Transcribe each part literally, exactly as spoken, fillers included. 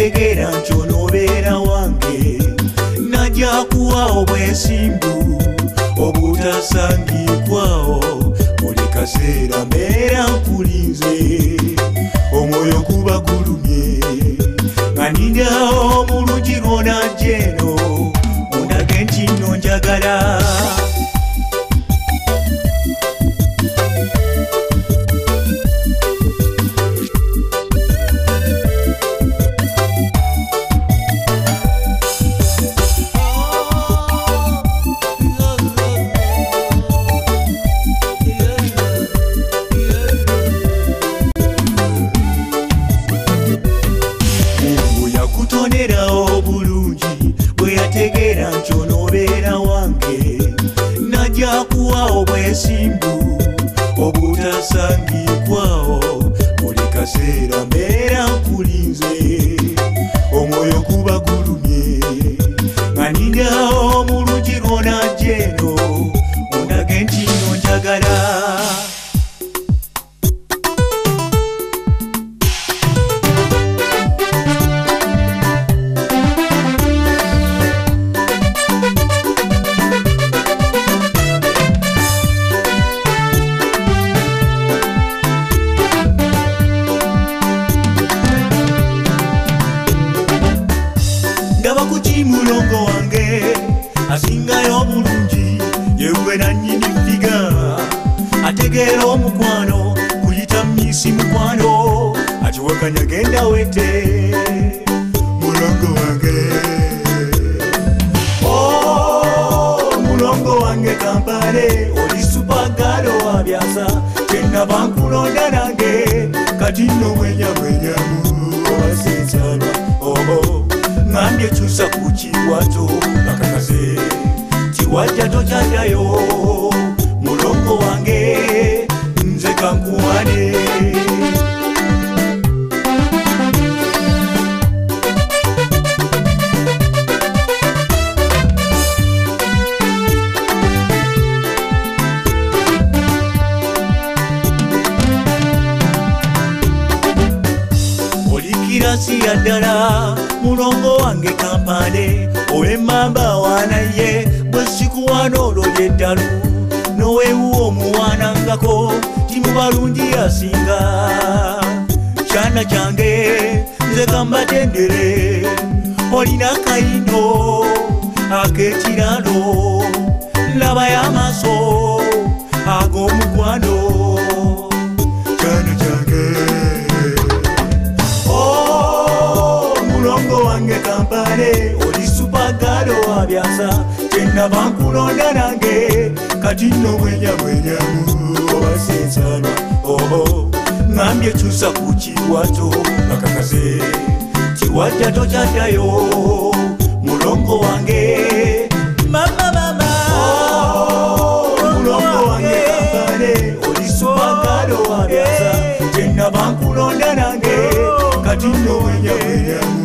yategeera nti onoobeera wange najja kuwa obwesimbu obutasangibwawo buli kaseera mbeera nkulinze omwoyo guba gulumye nga nindyawo omulungi lwonajja eno ondage nti nno njagala obwesimbu obutasangibwawo buli kaseera mbeera nkulinze omwoyo guba gulumye nga nindyawo omulungi lwonajja eno ondage nti nno njagala ndaba kuki mulongo wange asingayo obulungi yewe nannyini figa ategeera omukwano kuyita misi mukwano akiwakanya genda wete mulongo wange oh mulongo wange kampale oli supagalo wabyasa kyenaba nkulonda nange kati nno mwenya mwenyamu obasinzalwa obo ngambye kyusa ku kiwato bakakaze kiwajja tokyaddayo mulongo wange nze kankuwane olikirasi yaddala mulongo wange kampale owemmamba wanaye bwe sikuwana olwo lyeddalu nowewuwa omuwanangako timubalungi yasinga kyana kyange nze kambatendere olina kayindo ak'ekiralo labayo amaaso ag'omukwano kyana kyange mulongo wange kampale oli supagalo wabyasa kyenaba nkulonda nange kati nno bwenya bwenyamu obasinzalwa obo ngambye kyusa ku kiwato bakakaze kiwajja tokyaddayo mulongo wange mama mama mulongo wange kampale oli supagalo wabyasa kyenaba nkulonda nange kati nno bwenya bwenyamu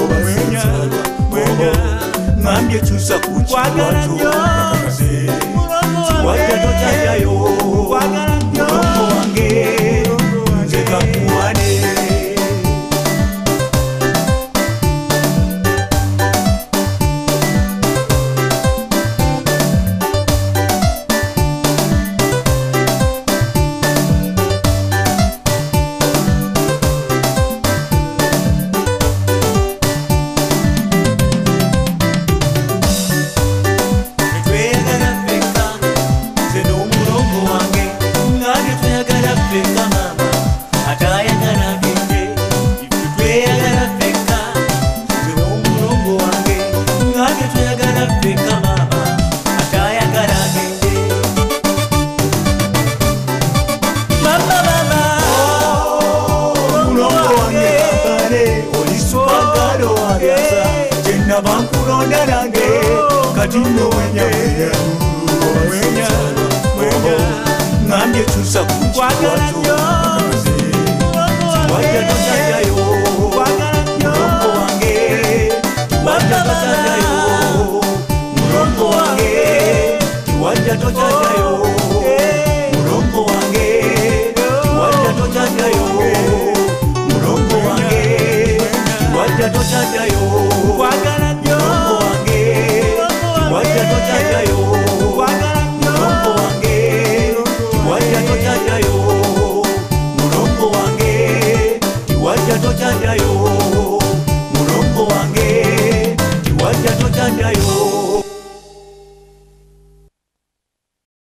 ngambye kyusa ku kiwato bakakaze kiwajja tokyaddayo mulongo wange nze kakuwane bankulonda nange kati nno wenya wenya wenya ngambye kyusa ku kiwato bakakaze kiwajja tokyaddayo